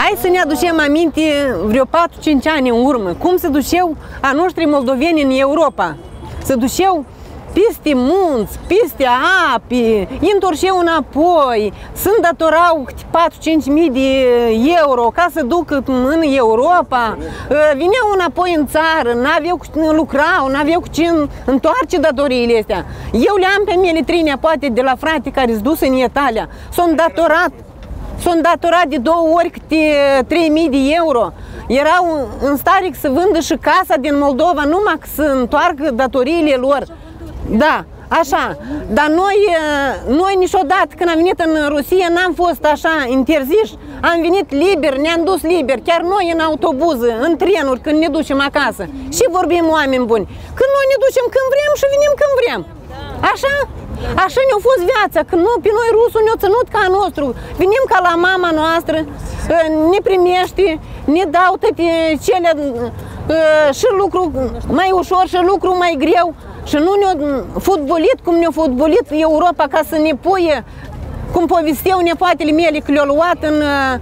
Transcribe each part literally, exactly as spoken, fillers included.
Hai să ne aducem aminte vreo patru-cinci ani în urmă, cum se duceau a noștri moldoveni în Europa. Se duceau peste munți, peste api, întorceau înapoi, să îndatorau patru-cinci mii de euro ca să ducă în Europa, vineau înapoi în țară, n-aveau cu ce lucrau, n-aveau cu ce întoarce datoriile astea. Eu le-am pe mele trei neapoate de la frate care s-au dus în Italia, s-au îndatorat, s-au îndatorat de două ori câte trei mii de euro. Erau în stare să vândă și casa din Moldova numai că să întoarcă datoriile lor. Da, așa, dar noi, noi niciodată când am venit în Rusia n-am fost așa interziși, am venit liber, ne-am dus liber, chiar noi în autobuz, în trenuri, când ne ducem acasă. Și vorbim oameni buni, când noi ne ducem când vrem și venim când vrem. Așa? Așa ne-a fost viața, când nu, pe noi rusul ne-a ținut ca a nostru, venim ca la mama noastră, ne primește, ne dau toate cele, și lucru mai ușor și lucru mai greu. Și nu ne-a fotbolit cum ne-a fotbolit Europa ca să ne puie, cum povesteau nepoatele mele că le-au luat în,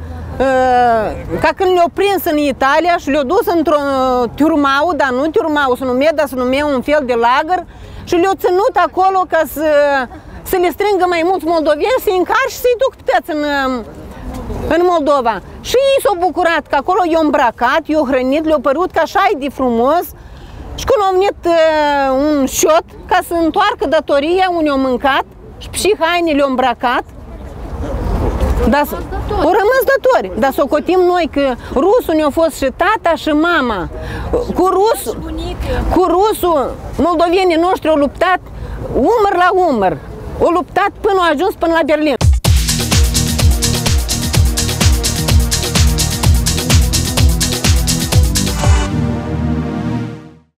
ca când le-au prins în Italia și le-au dus într-o tiurmau, dar nu tiurmau se numea, dar se numea un fel de lagăr și le-au ținut acolo ca să, să le strângă mai mulți moldoveni, să-i încarci și să-i duc pe în, în Moldova. Și ei s-au bucurat că acolo i-au îmbracat, i-au hrănit, le-au părut că așa e de frumos. Și când au venit uh, un șot ca să întoarcă datoria, unii au mâncat și haine le-au îmbracat. Dar au rămas datori. Dar să o cotim noi că rusul ne-a fost și tata și mama. Cu rusul, cu rusul moldovenii noștri au luptat umăr la umăr. Au luptat până au ajuns până la Berlin.